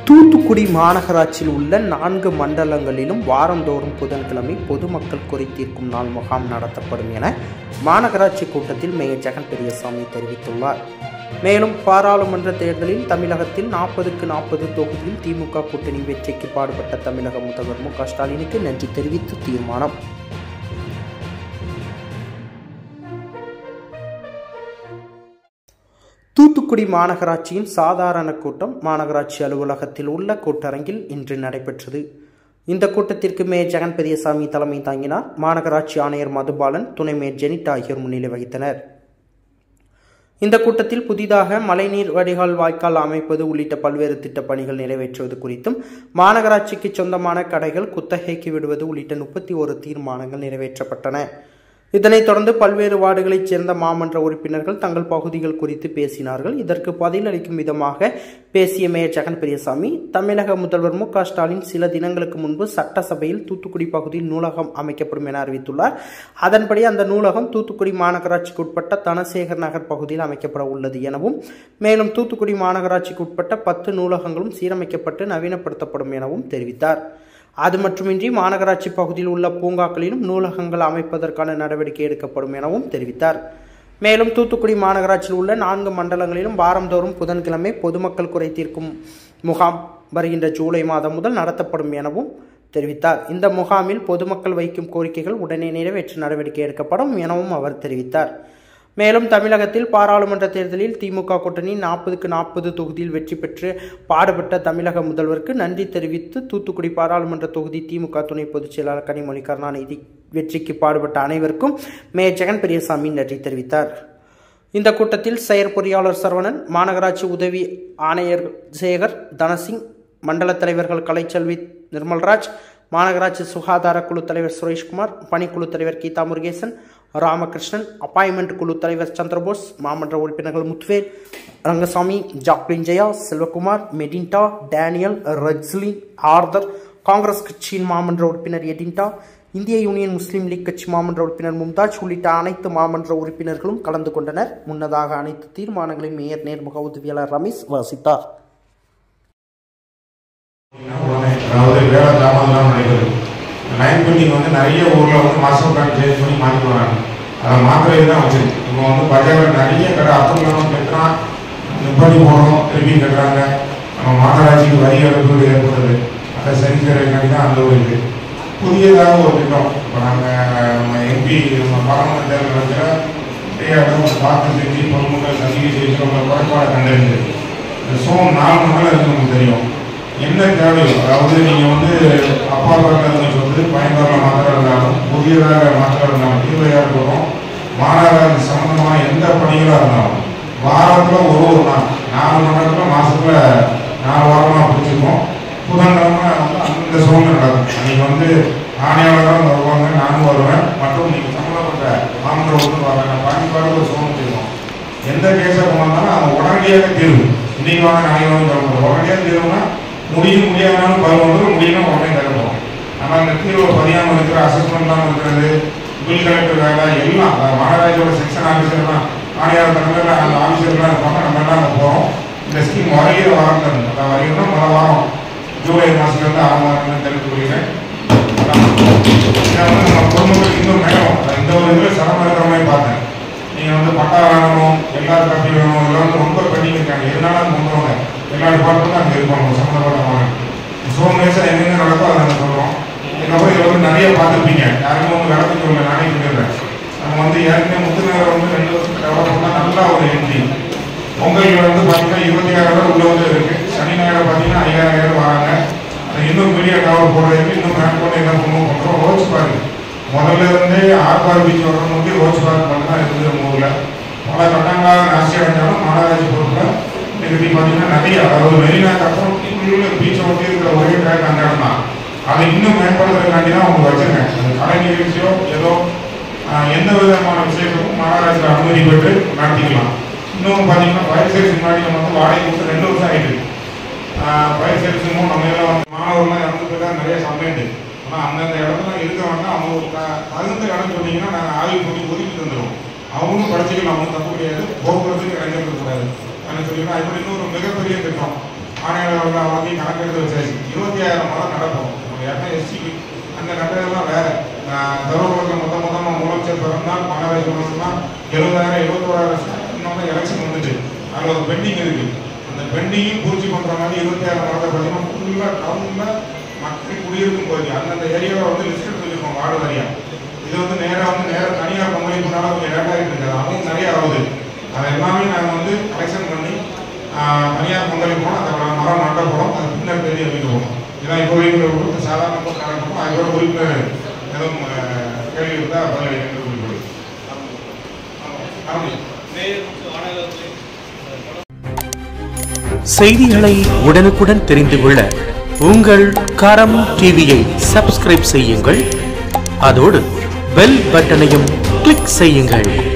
தூத்துக்குடி மாநகராட்சியில் உள்ள 4 மண்டலங்களிலும் வாரந்தோறும் புதன்கிழமை பொதுமக்கள் குறை தீர்க்கும் நாள் முகாம் நடத்தப்படும் என மாநகராட்சி கூட்டத்தில் மேயர் ஜெகன் பெரியசாமி தெரிவித்துள்ளார். மேலும் பாராளுமன்ற தேர்தலில் தமிழகத்தில் 40க்கு 40 தொகுதியில் திமுக கூட்டணி வெற்றிக்கு பாடுபட்ட தமிழக முதல்வர் மு க ஸ்டாலினுக்கு நன்றி தெரிவித்து தீர்மானம். தூத்துக்குடி மாநகராட்சியின் சாதாரண கூட்டம் மாநகராட்சி அலுவலகத்தில் உள்ள கூட்டரங்கில் இன்று நடைபெற்றது. இந்த கூட்டத்திற்கு மேயர் ஜெகன் பெரியசாமி தலைமை தாங்கினார். மாநகராட்சி ஆணையர் மதுபாலன், துணை மேயர் ஜெனிட் ஆகியோர் முன்னிலை வகித்தனர். இந்த கூட்டத்தில் புதிதாக மழைநீர் வடிகால் வாய்க்கால் அமைப்பது உள்ளிட்ட பல்வேறு திட்டப் பணிகள் நிறைவேற்றுவது குறித்தும், மாநகராட்சிக்கு சொந்தமான கடைகள் குத்தகைக்கு விடுவது உள்ளிட்ட 31 தீர்மானங்கள் நிறைவேற்றப்பட்டன. இதனைத் தொடர்ந்து பல்வேறு வார்டுகளைச் சேர்ந்த மாமன்ற உறுப்பினர்கள் தங்கள் பகுதிகள் குறித்து பேசினார்கள். இதற்கு பதிலளிக்கும் விதமாக பேசிய மேயர் ஜெகன் பெரியசாமி, தமிழக முதல்வர் மு க ஸ்டாலின் சில தினங்களுக்கு முன்பு சட்டசபையில் தூத்துக்குடி பகுதியில் நூலகம் அமைக்கப்படும் என அறிவித்துள்ளார். அதன்படி அந்த நூலகம் தூத்துக்குடி மாநகராட்சிக்கு உட்பட்ட தனசேகர் நகர் பகுதியில் அமைக்கப்பட உள்ளது எனவும், மேலும் தூத்துக்குடி மாநகராட்சிக்கு உட்பட்ட 10 நூலகங்களும் சீரமைக்கப்பட்டு நவீனப்படுத்தப்படும் எனவும் தெரிவித்தார். அது மட்டுமின்றி மாநகராட்சி பகுதியில் உள்ள பூங்காக்களிலும் நூலகங்கள் அமைப்பதற்கான நடவடிக்கை எடுக்கப்படும் எனவும் தெரிவித்தார். மேலும் தூத்துக்குடி மாநகராட்சியில் உள்ள 4 மண்டலங்களிலும் வாரந்தோறும் புதன்கிழமை பொதுமக்கள் குறை தீர்க்கும் முகாம் வருகின்ற ஜூலை மாதம் முதல் நடத்தப்படும் எனவும் தெரிவித்தார். இந்த முகாமில் பொதுமக்கள் வைக்கும் கோரிக்கைகள் உடனே நிறைவேற்ற நடவடிக்கை எடுக்கப்படும் எனவும் அவர் தெரிவித்தார். மேலும் தமிழகத்தில் பாராளுமன்ற தேர்தலில் திமுக கூட்டணி 40க்கு 40 தொகுதியில் வெற்றி பெற்று பாடுபட்ட தமிழக முதல்வருக்கு நன்றி தெரிவித்து தூத்துக்குடி பாராளுமன்ற தொகுதி திமுக துணை பொதுச் செயலாளர் கனிமொழி கருணாநிதி வெற்றிக்கு பாடுபட்ட அனைவருக்கும் மேயர் ஜெகன் பெரியசாமி நன்றி தெரிவித்தார். இந்த கூட்டத்தில் செயற்பொறியாளர் சரவணன், மாநகராட்சி உதவி ஆணையர் சேகர், தனசிங், மண்டல தலைவர்கள் கலைச்செல்வி, நிர்மல்ராஜ், மாநகராட்சி சுகாதார குழு தலைவர் சுரேஷ்குமார், பணிக்குழு தலைவர் கீதா முருகேசன், ராமகிருஷ்ணன், அப்பாயின்மெண்ட் குழு தலைவர் சந்திரபோஸ், மாமன்ற உறுப்பினர்கள் முத்துவேல், ரங்கசாமி, ஜாக்லின் ஜெயா, செல்வகுமார், மெடின்டா, டேனியல், ரஜ்லின், ஆர்தர், காங்கிரஸ் கட்சியின் மாமன்ற உறுப்பினர் எடின்டா, இந்திய யூனியன் முஸ்லீம் லீக் கட்சி மாமன்ற உறுப்பினர் மும்தாஜ் உள்ளிட்ட அனைத்து மாமன்ற உறுப்பினர்களும் கலந்து கொண்டனர். முன்னதாக அனைத்து தீர்மானங்களையும் மேயர் நேர்முக உதவியாளர் ரமேஷ் வாசித்தார். லைன் பில்டிங் நிறைய ஊரில் மாஸ்டர் பிளான் சேஞ்ச் பண்ணி மாற்றி வராங்க. அதை மாத்திரையே தான் வச்சிருக்கு. இப்போ பஜாரில் நிறைய கடை அப்புறம் கட்டுறான், நிப்பாட்டி போடுறோம், திரும்பி கட்டுறாங்க. நம்ம மாநகராட்சிக்கு வரி இழப்பு ஏற்படுது. அதை சரி செய்யறதுக்காண்டி தான் அந்த ஒரு இது புதியதாக ஒரு திட்டம். இப்போ நம்ம எம்பி நம்ம பாராளுமன்ற தேர்தல் நடக்கிற நிறைய இடம் பார்த்து செஞ்சு பொதுமக்கள் சந்திக்க செய்து நம்ம குறைபாடை கண்டறிஞ்சு சோம் 4 மண்டலம் இருக்கு. நமக்கு தெரியும் என்ன தேவையோ. அதாவது நீங்கள் அப்பா சொத்து பயன்பாடுல மாத்திரம் இருந்தாலும், புதியதாக மாத்திரம் இருந்தாலும், தீர்வையாக இருக்கணும், மாநகராட்சி சம்பந்தமான எந்த பணிகளாக இருந்தாலும் வாரத்தில் ஒரு நாள் 4 மண்டலத்தில் மாதத்தில் 4 வாரமாக பிடிச்சிருக்கோம். புதன்கிழமை அந்த சோதனை நடக்கும். அன்றைக்கி ஆணையாளராக வருவாங்க, நானும் வருவேன், மற்றும் நீங்கள் சம்மந்தப்பட்ட மாமன்ற உறுப்பினர் பயன்பாடு ஒரு சோதனை செய்வோம். எந்த கேஸை கொண்டாலும் அவங்க உடனடியாக தீர்வு. இன்னைக்கு வாங்க நாளைக்கு வாங்க உடனடியாக தீர்வுனா முடியாதனாலும் பருவம் முடியணும் உடனே தரப்போம். நம்ம அந்த தீர்வை பதியாமல் இருக்கிற அசஸ்மெண்ட்லாம் இருக்கிறது, பில் கலெக்டர் வேலை எல்லாம் மாநகராட்சியோட செக்ஷன் ஆஃபீஸர்லாம் ஆணையாளர் தலைமையில் அந்த ஆஃபீஸர்லாம் இருப்பாங்க. நம்ம எல்லாம் அங்கே போகிறோம். இந்த ஸ்கீம் வருகிற வாரம் தான் அந்த வருகிறோம்னா முதல் வாரம் ஜூலை மாதத்துலேருந்து ஆரம்பம் தெரிவித்து கொள்கிறேன். நம்ம பொதுமக்களுக்கு இன்னும் மேலும் இந்த ஒரு இதில் சிரமம் இருக்கிற மாதிரி பார்த்தேன். நீங்கள் பட்டா வேணும், எல்லாரும் கப்பி வேணும், எல்லாம் ரொம்ப பெண்டிங் இருக்காங்க. எதனால அது கொண்டு வாங்க, எல்லா டிபார்ட்மெண்ட்டும் அங்கே இருப்பாங்க சம்மந்தப்பட்டவங்க. சோமேஷன் எங்கெங்க நடக்கோ அதை நாங்கள் சொல்கிறோம். இதுக்கப்புறம் இதில் நிறைய பார்த்துருப்பீங்க. யாருக்கும் விளக்கம் சொல்ல நானே சொல்லிடுறேன். நம்ம ஏற்கனவே முத்துநகரை 2 வருஷத்துக்கு டெவலப் பண்ணால் நல்லா ஒரு என்ட்ரி. பொங்கல் பார்த்தீங்கன்னா 26,000 உள்ள இருக்குது. சனி ஞாயிறு பார்த்தீங்கன்னா 5,000 வராங்க. அதை இன்னும் மீடியா டவர் போடுறதுக்கு இன்னும் மேன் போட்டு என்ன பண்ணுறோம். ரோஸ் பார்க் முதல்ல இருந்தே ஆர்பார் பீச் வரணும், ரோஸ் பார்க் மட்டும் தான் இருக்குது நம்ம ஊரில். பல கட்டங்களாக நாசி அடைஞ்சாலும் மாநகராட்சி பொருட்கள் இன்னைக்கு பார்த்தீங்கன்னா நிறைய, அதாவது மெரினாக்கு அப்புறம் பீச்சை ஒட்டி இருக்கிற ஒரே ட்ராக் அந்த இடம் தான். அதை இன்னும் மேம்படுத்துறதுக்காண்டி தான் அவங்க வச்சுருக்கேன். அந்த கலை நிகழ்ச்சியோ ஏதோ எந்த விதமான விஷயத்துக்கும் மாநகராட்சியில் அனுமதி பெற்று நடத்திக்கலாம். இன்னும் பார்த்தீங்கன்னா ஃபயர் சர்வீஸ் முன்னாடி நம்ம வாடகை கொடுத்து 2 வருஷம் ஆகிட்டு. ஃபயர் சர்வீஸும் நம்ம எல்லாம் மாணவர்கள்லாம் இறந்து போய் தான் நிறைய கம்ப்ளைண்ட். ஆனால் அந்தந்த இடத்துல இருக்க வேண்டாம். அவங்க தகுந்த இடம் சொன்னீங்கன்னா நாங்கள் ஆய்வு பண்ணி ஒதுக்கி தந்துடுவோம். அவங்களும் படிச்சுக்கலாம், அவங்களும் தப்பு கிடையாது. போக்குவரத்துக்கு இறங்கிடக்கூடாது. சொல்லிடுறேன். அது இன்னொரு மிகப்பெரிய திட்டம். ஆணையாளர் எல்லாத்தையும் கணக்கெடுத்து வச்சாச்சு. 25,000 மரம் நடப்போம். எஸ்டிக்கு அந்த கட்டதெல்லாம் வேற. தருமபுரத்தில் மொத்தமாக முதலமைச்சர் பிறந்தால் மாநகராட்சி சொல்லணும்னா 70,000 71,000 இன்னொன்று எலெக்ஷன் வந்துட்டு அதில் ஒரு பெண்டிங் இருக்கு. அந்த பெண்டிங்கையும் பூர்த்தி பண்ணுற மாதிரி 25,000 மரத்தை பார்த்தீங்கன்னா ஃபுல்லாக டவுனில் மக்கள் குடியிருக்கும் பகுதி அந்தந்த ஏரியாவை வந்து லிஸ்ட் எடுத்து வச்சிருக்கோம் வார்டு வாரியாக. இது வந்து நேராக தனியார் பங்களிப்புனால கொஞ்சம் லேட்டாகிட்டு இருக்காது. அதுவும் நிறைய ஆகுது. அதை எல்லாமே நாங்கள் வந்து கலெக்ஷன் பண்ணி தனியார் பங்களிப்போம். அந்த மரம் நட்ட போகிறோம். அது பின்னர் தேதி அறிவிக்க போகிறோம். இதான் இப்போ கொடுத்து சாதாரண நடக்கும். அதோட உறுப்பினர் எதுவும் கேள்வி இருந்தால் பதில் குறிப்பிடுது. செய்திகளை உடனுக்குடன் தெரிந்து கொள்ள உங்கள் கரம் டிவியை சப்ஸ்கிரைப் செய்யுங்கள். அதோடு பெல் பட்டனையும் கிளிக் செய்யுங்கள்.